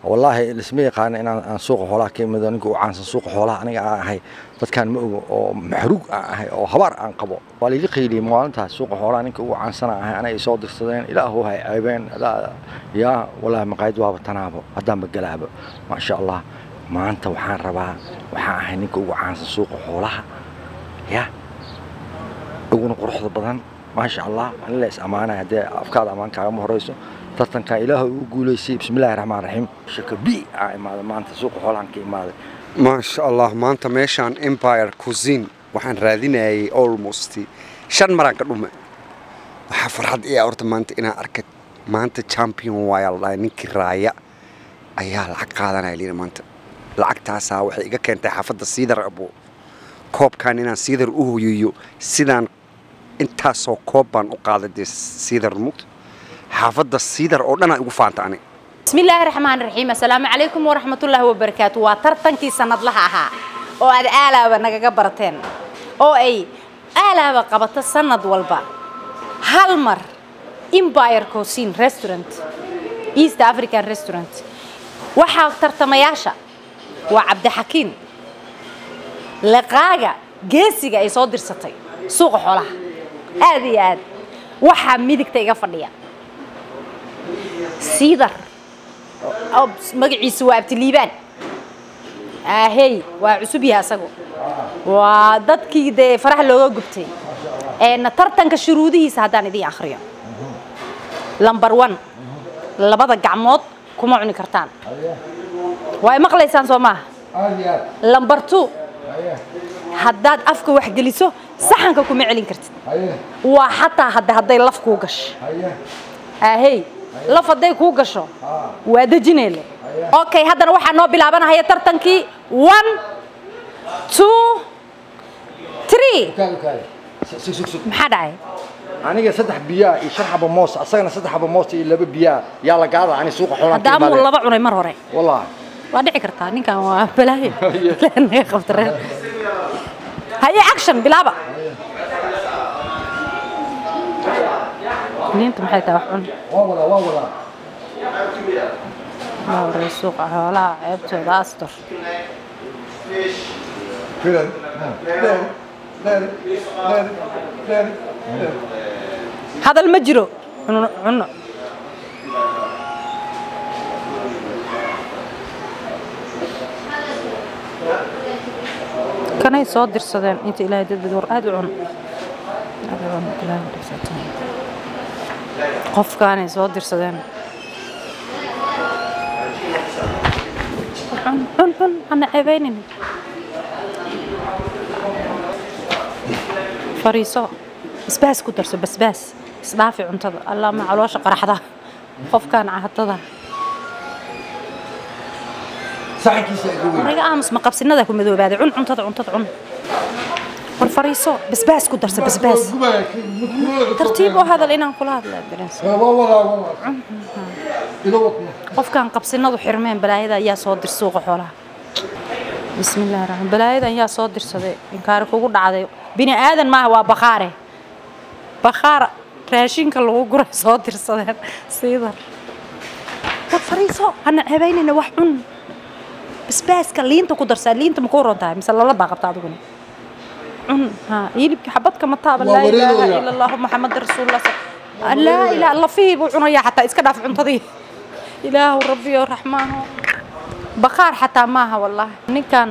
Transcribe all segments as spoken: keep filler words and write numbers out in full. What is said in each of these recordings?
والله الاسمي قانا إن سوق حولها كم ذنك وعن سوق حولها أنا هاي تذكر مو محروق هاي أو خبر عن قبو واللي قيلي موالتها سوق حولها نك وعن سنة هاي أنا يصاد الصدين إلى هو هاي عيبين لا يا ولا مقايد واب تنابو قدام الجلاب ما شاء الله ما أنت وحان ربا وحان هاي نك وعن سوق حولها يا أقول قروح بدن ما شاء الله أنا ليس أمانة هذا أفكار أمان كلام هريسو تطن كإله ويقول يسيب بسم الله الرحمن الرحيم شكل بي ما ما أنت سوق حولان كي ما ما شاء الله ما أنت ماشان إمباير كوزين وحن راذين أي almost شن مرة كلهم وحفر حد إيه أورت ما أنت إنا أركت ما أنت champion واي الله نيك رايا أيها الحق هذا أنا اللي ما أنت العق تاسع وحي إجا كنت حافظ السيدر أبو كوب كان إنا سيدر أوه يو سيدان أنت سو كوبان وقاعد سيدر الموت حافظ السيدر أوردنا يوفانت عني. بسم الله الرحمن الرحيم السلام عليكم ورحمة الله وبركاته وترتن كي سند لها ها أو هذا آلة ونجا برتين أو أي آلة وقبضت السند والبا هالمر إمباير كوسين ريستورانت إيست أفريكان ريستورانت وحا ترتمياشا وعبد حكيم لقاجا جيسيجا يصدر ستي سوق حولها هذه هذه وحا ميدك تيجا سيدر أو مجلس وقت الليبان هاي وعسوبيها سجوا وضد كده فرح لو جبتي إن ترتن كشرودي سهدان دي آخرين لمبر وان لبضع جمود كم عني كرتان وأي مقلة إنسان سوما لمبر تو حداد أفك واحد جلسه صحن كم علين كرت وحتى حد حد يلف كوجش هاي لفظي كوجشو وهذا جنيل أوكي هذا نروح عنه بلعبنا هي ترتنكي one two three محداي أنا جا سدح بيا يشرح أبو موسى أصلاً سدح أبو موسى اللي ببيا يلا قاعد عن سوق حولان دام والله بعوري مرة هري والله وادعي كرتاني كان بلاهي لأنه خفت رهن هاي أكشن بلعبة لين أنتم حيتا وحون والله والله ما وري السوق حولها عيبته لا أستر فعلا هذا المجرو عنو كان يصدر صدام أنت إلى هذا الدور أدعون أدعون إلى هذا الدور قف كان يصدر صدام عن عن عن أنا عيبيني فريسة بس بس كترس بس بس بس دافع عنتظر الله ما علوش قرحضة قف كان عهتظر صحيح كيس أقول رجع أمس ما قبسنا ذاك المذوب هذا عن عنتظر عنتظر عن والفريسة بس بس كترس بس بس ترتيبه هذا لنا نقول هذا البرنس قف كان قبسنا ذو حرمين بلا هذا يا صادر سوق حولها بسم الله الرحمن بلا هذا يا صادر صدق إنكارك وقول عادي بني آدم ما هو بخاره بخار راشين كله جرى صادر صدق سيدر والفريسة أنا هبين إنه وحن بس بس كلين تقدر سالين تمكورون تاعي مثل الله بقى بتاعتكم عن ها يلبك حبتك مطاب لا إله إلا الله محمد رسول الله لا إله الله فيه بوعنا يا حتى إسكنا في عنتظي إله ربي الرحمن بخار حتى ماها والله نكان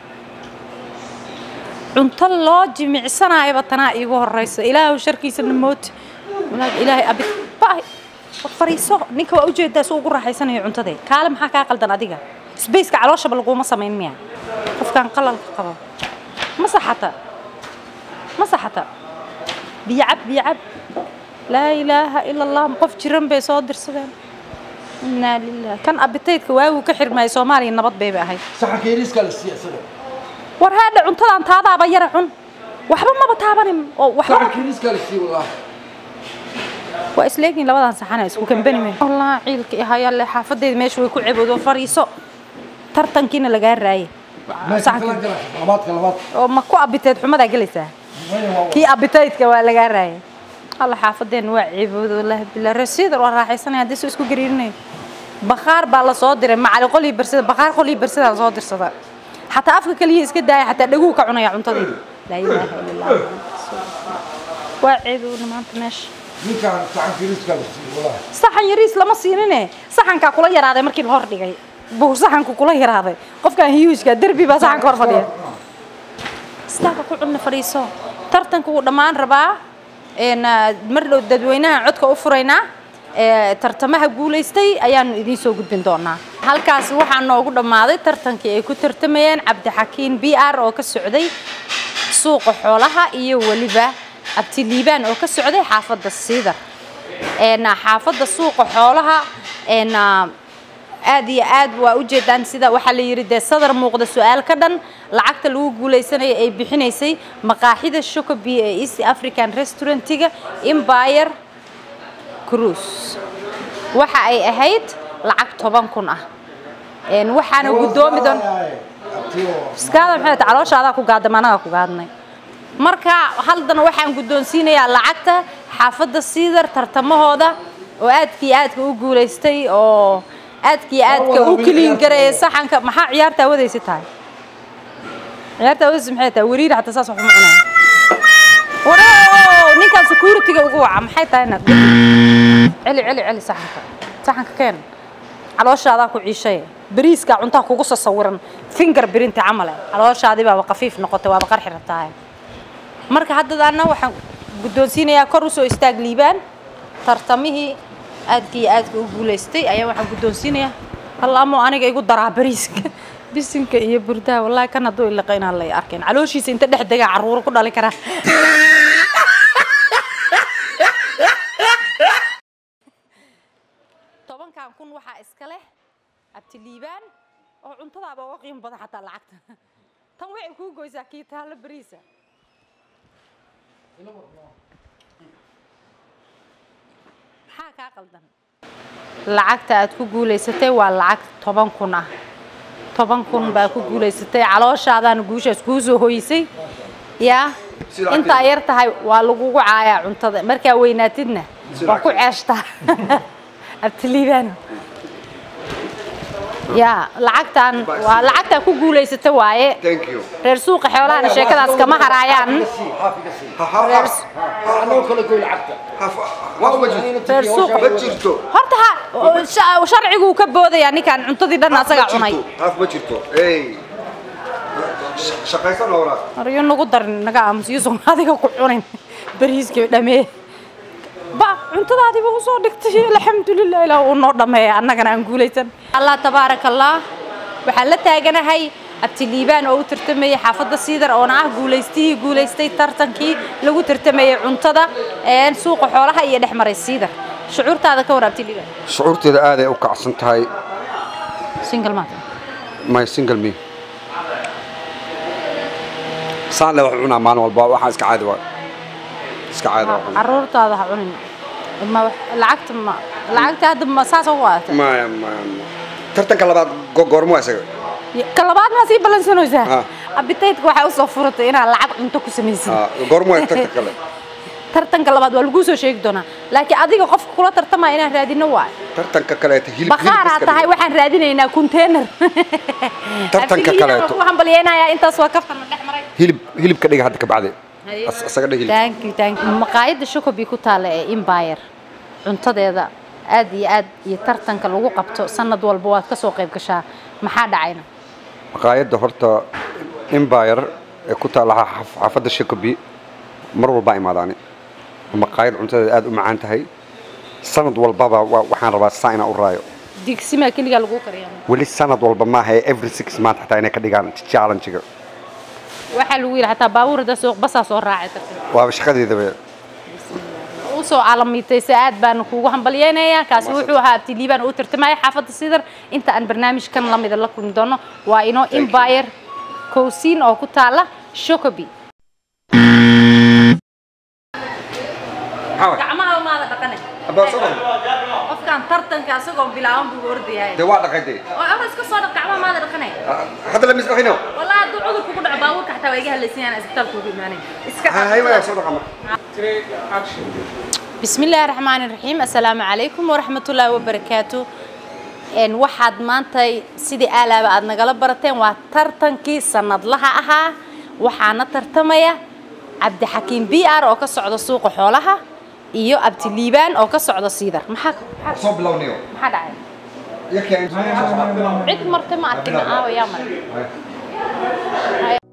عند الله جميع سنة يبطنا يجوه الرئيس إله وشركي سن الموت ولا إله أبي باي فريسو نكوا أوجد سوق راح يسنى عند ذي كلام حكى قلدنا ديجا سبيس كعلاش بالقوة صمين مياه قف كان قلل القبض مسحته مسحته بيعب بيعب لا إله إلا الله مقف جرم بيصادر سلام إنا لله كان أبتيت كواو كحر ما يسومالي النبض بيبقى هاي صح كيريس قال السياسة war hada cuntada taada ba yara cun waxba ma bataabanin oo waxba كيريس قال السي والله waa isleegin labadan saxana isku kanbani ma wallahi ciilka ihaya la xaafadeed meesha way ku ciboodo fariiso tartankiina laga raayay sax labaad labaad oo ma ku abiteed xumada galaysaa ki abiteedka waa laga raayay alla xaafadeen waa ciboodo wallahi bilaa rasiid oo raaxaysanay hadii isku gariirnay بخار بالله صادر مع قولي برسد بخار قولي برسد صادر صدر حتى أفكر كليه إسكت داي حتى دقوق عنا يا عنتدي لا إله إلا الله وعدوا ما أنت ماشي مين كان صحن يريس كذا والله صحن يريس لما صيرنا صحن كاكولا يراده مركي الهور دقي بو صحن كاكولا يراده قف كان هيوش كدربي بس صحن كور فديه استاك كلنا فريسو ترتن كو دمان ربا إن مرلو ددوينها عدك أفرينا tartamaha guuleystay ayaan idin soo gudbin doonaa halkaas waxaan noogu dhamaaday tartankii ay ku tartamayeen Cabdixakiin B R oo ka socday suuqa xoolaha iyo waliba Abti Liibaan oo ka socday xaafadda Siidar een xaafadda suuqa xoolaha een aad iyo aad waa u jeedaan sida waxa la yiri de sadar muuqda su'aal ka dhan lacagta lagu guuleysanay ay bixinaysay maqaaxida Shokobi ee East African Restaurant-iga Empire Cruise waxa ay ahayd lacag toban kun ah een waxaana gudoomi doon iskaada maxay tacalooshaada ku gaadamanaga ku gaadnay marka haldan waxaan gudoonsiinayaa lacagta xaafadda Siidar tartamahooda oo aadkii aadka u guuleystay oo aadkii aadka u kiliin garay saxanka maxaa ciyaarta wadaysi tahay ciyaarta wadaysi maxay tahay wariir hatta saas wax ma cunaa waroo ninka security-ga ugu waca maxay tahay inaad علي علي علي صحنك صحنك كان على وش هذا كل شيء بريس كعنتها كوجس صورن فينجر برينت عمله على وش هذا بقى خفيف نقطة وبقى قرح رتاعي مرك حد ذا أنا وح قدوسين يا كروسو استقليبان ترتميه أدكي أدكي وجولستي أيام وح قدوسين يا الله مو أنا جاي يقول درع بريس بس إنك يبرده والله كان ضوء اللي قينا الله يأركن على وش يسنت ده حد جا عرور كل على كره كان كون waxa iska leh Abti Liibaan oo cuntadaaba uga qiimo badan xataa lacagta tan way ku goysaa kii taala bariisa maxaa ka qaldan lacagta aad ku guuleysatay waa lacag toban kun ah toban kun baa ku guuleysatay calooshaadana guushaas ku soo hoysay yaa inta yar tahay waa lagu caayaa cuntada marka weynaatidna waa ku ceeshtaa Abti Liibaan يا لعقتان ولعقتها كوجولة ستواي. Thank you. رسوق حوالنا شكلها كما هرايان. أنا أقول لك لعقتها. رسوق. بجرتو. هرتها وشرعي وكبوده يعني كان عنتظر لنا سجع عني. هاف بجرتو. إيه. شقيسان وراك. ريون نقدر نقام سيسون هذا كقولين بريز كده مه. با cuntada adiba u soo dhigtay alxamdulillah ilaa uu noo dhameeyay annagana aan guuleysan Allah tabarakallah waxa la taaganahay Abti Liibaan oo u tartamay xaafadda Siidar oo ah guuleystay guuleystay tartankii lagu tartamay cuntada ee suuqa xoolaha iyo dhexmaray Siidar shucuurtaada ka war Abti Liibaan shucuurteeda aad ay u kacsan tahay single mother my single me saan la wax cunaa maalin walba waxa iska caadi waa iska caadi waa caruurtaada ha cunin ما لعقت ما لعقت هذا ما ساس وقت ما ما ترتن كلابات غورمو اسا كلابات ما سي بلنسنو زه ابيتيت waxa u soo furatay ina lacag cunto ku sameeyay ah غورمو ترتن kale tartan kalabaad waa lagu soo sheegi doonaa laakiin adiga qof kula tartama inaan raadino waa tartanka kale hilib bakhaar tahay waxaan raadinaynaa container tartanka kale waxaan baliyeenayaa intaas waa kaftan dhex maray hilib hilib ka dhiga hadda ka bacday asaga dhigil thank you thank you maqaayada Shokobi ku taala ee Empire cuntadeeda aad iyo aad iyo tartanka lagu qabto sanad walba waad ka soo qayb gashaa maxaa dhacayna maqaayada horta Empire ee ku taala xaafadda Shokobi mar walba imaadaan maqaayad cuntadeeda aad u macaan tahay sanad walba waxaan rabaa saayna u raayo digsima kaliya lagu kariyaa wali sanad walba ma hay every six months hataa inay ka dhigaan challenge-ga waxa lagu yiri hataa baabuurda suuq basa soo raacay tartan waa shaqadeeda oo soo calamitay saad baan kuugu hambalyeynaya kaasi wuxuu ahaa Abti Liibaan oo tartamay xaafadda Siidar inta aan barnaamijkan la mid la kulmi doono waa inoo Empire Cuisine oo ku taala Shokobi gacmaha ma la dhaqanay abasoo qofkan tartanka asagoo bilaaban buu ordayahay de waa dhaqayday oo ama iska soo dhaq gacmaha ma la dhaqanay hadda la misqayno والله دو عذر كوكو دع باورك حتى ويجي هالسنين أنا اسبتال كوكو إيماني. هاي ما يصير رقم. بسم الله الرحمن الرحيم السلام عليكم ورحمة الله وبركاته. een waxaad maanta sidii aalaaba aad nagala barateen waa tartankii sanadlaha ahaa waxaana tartamaya Cabdixakiin B R oo ka socda suuqa xoolaha iyo Abti Liibaan oo ka socda Siidar maxaa soo bilowniyo maxaa dhacay yakeen cid martay ma arkina aawa yaa mar